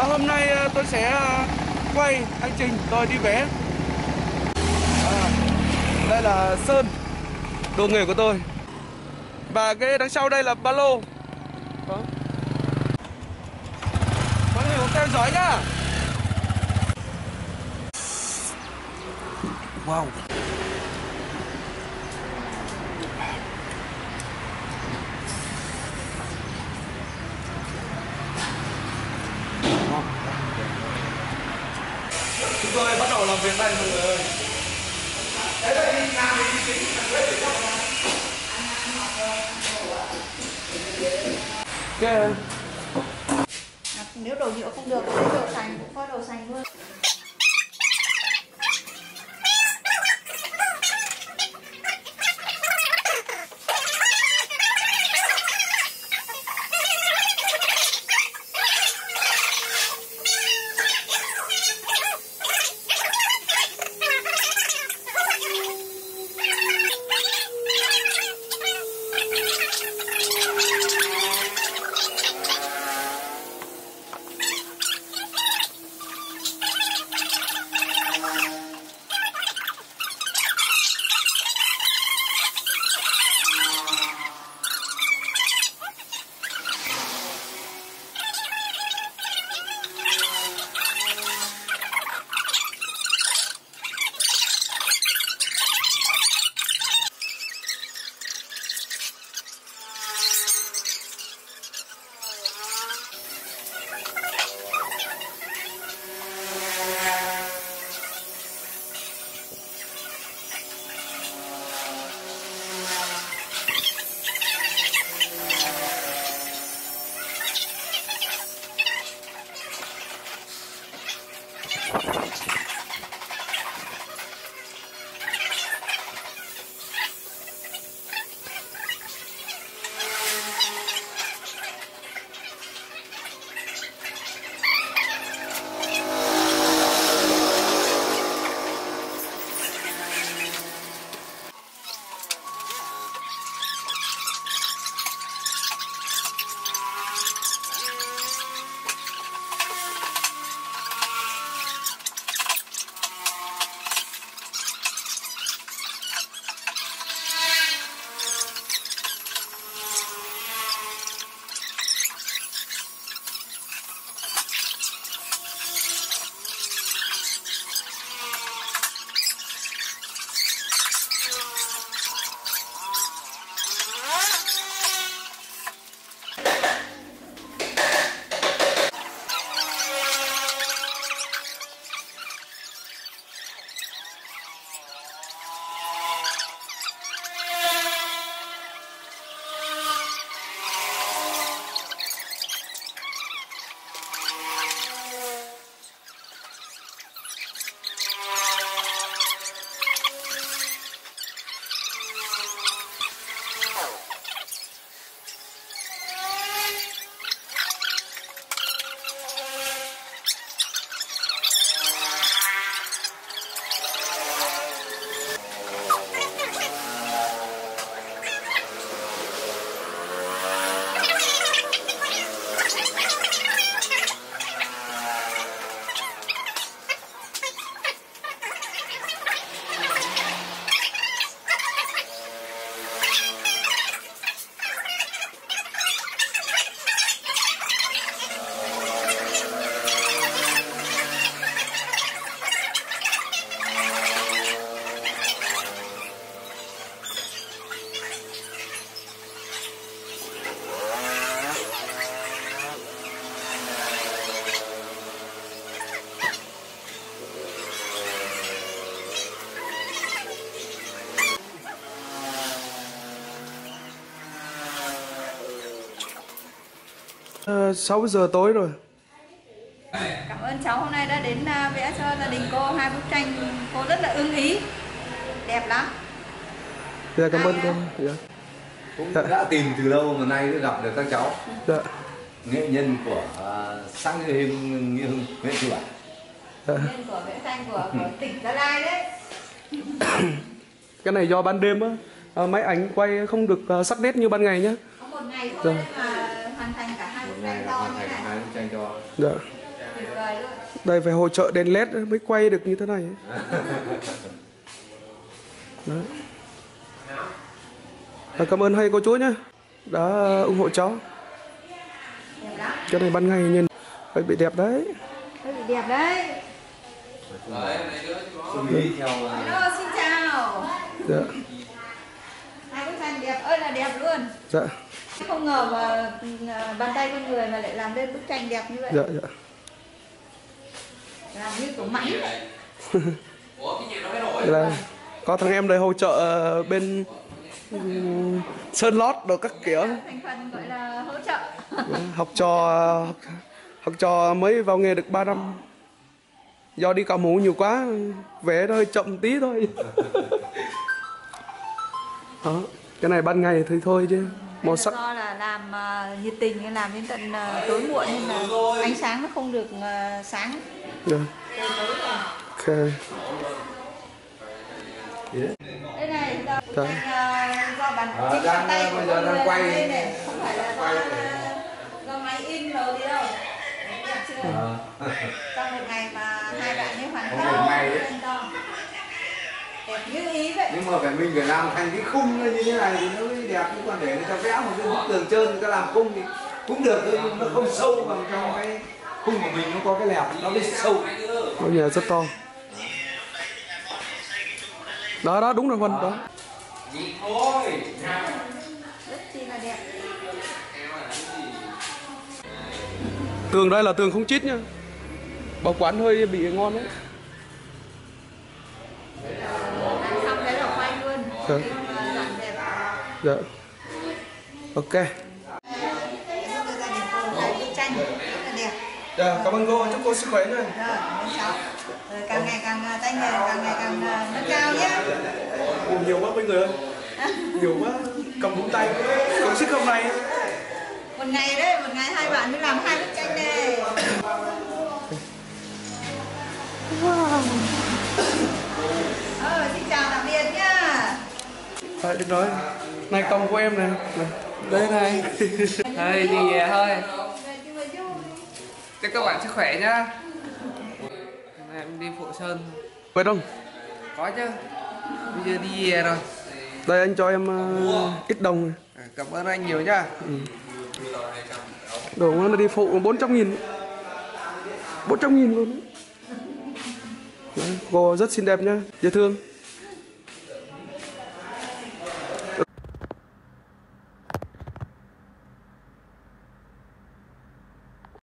Hôm nay tôi sẽ quay hành trình tôi đi vé. Đây là Sơn, đồ nghề của tôi. Và cái đằng sau đây là ba lô. Đó. Mọi người cùng theo dõi nhá. Wow. Chúng tôi bắt đầu làm việc đây mọi người ơi. Đấy là đi nhà mình đi tính thằng đấy để cho ok. Nếu đồ nhựa không được, lấy đồ sành cũng có đồ sành luôn. À, 6 giờ tối rồi. Cảm ơn cháu hôm nay đã đến vẽ cho gia đình cô 2 bức tranh, cô rất là ưng ý, đẹp lắm. Dạ, cảm ơn cô. Dạ. Cũng đã tìm từ lâu mà nay mới gặp được các cháu. Dạ. Nghệ nhân của xã Nghĩa Hưng, huyện Chư Bản. Dạ. Nghệ nhân của vẽ tranh của tỉnh Gia Lai đấy. Cái này do ban đêm á, máy ảnh quay không được sắc nét như ban ngày nhá. Có một ngày thôi mà hoàn thành cả 2 bức tranh to như này. Hai bức tranh to. Dạ. Đây phải hỗ trợ đèn led mới quay được như thế này ấy. Đấy. Cảm ơn hai cô chú nhé đã ủng hộ cháu. Đẹp lắm. Cái này ban ngày nhìn hơi bị đẹp đấy. Hơi bị đẹp đấy. Hello, xin chào. Dạ. Hai bức tranh đẹp ơi là đẹp luôn. Dạ. Không ngờ mà bàn tay con người mà lại làm lên bức tranh đẹp như vậy. Dạ dạ. Làm như tổ mãnh. Là có thằng em đây hỗ trợ bên sơn lót đồ các kiểu. Thành phần gọi là hỗ trợ. học trò mới vào nghề được 3 năm. Do đi cào mũ nhiều quá, vẽ nó hơi chậm tí thôi. Đó, cái này ban ngày thì thôi chứ màu sắc. Do là làm nhiệt tình, làm đến tận tối muộn nên là ánh sáng nó không được sáng. Yeah. Ok. Đây này, do bàn chính bàn tay của con người quay đây này, không phải là do máy in rồi gì đâu. Đẹp chưa? Trong một ngày mà hai bạn ấy hoàn thành to. Đẹp như ý vậy. Nhưng mà mình phải làm thành cái khung như thế này thì nó mới đẹp, chứ còn để người ta vẽ một cái bức tường trơn người ta làm khung thì cũng được thôi, nhưng nó không sâu bằng trong cái khung của mình, nó có cái lẹp nó mới sâu. Ngôi nhà rất to. Đó đó đúng rồi Vân đó. Rất chi là đẹp. Tường đây là tường không chít nha. Bảo quản hơi bị ngon đấy. Xong đấy là quay luôn. Dạ. Dọn đẹp. Dạ. Ok. Tranh rất là đẹp. Dạ, cảm ơn cô, chúc cô sức khỏe nha. Rồi, cháu. Rồi càng ngày càng tay nghề càng ngày càng nâng cao nhé. Nhiều quá mấy người ơi. Nhiều quá, cầm vũng tay. Công sức hôm nay. Một ngày đấy, một ngày hai bạn mới làm 2 bức tranh này. Wow. Xin chào tạm biệt nhá. Phải được rồi. Này công của em này. Đây này. Thôi đi về thôi. Chúc các bạn sức khỏe nhá. Em đi Phụ Sơn. Vậy không? Có chứ. Bây giờ đi về rồi. Đây anh cho em ít đồng này. Cảm ơn anh nhiều nhá. Đồ nó đi phụ 400.000. 400.000 luôn. Đấy, cô rất xinh đẹp nhá, dễ thương.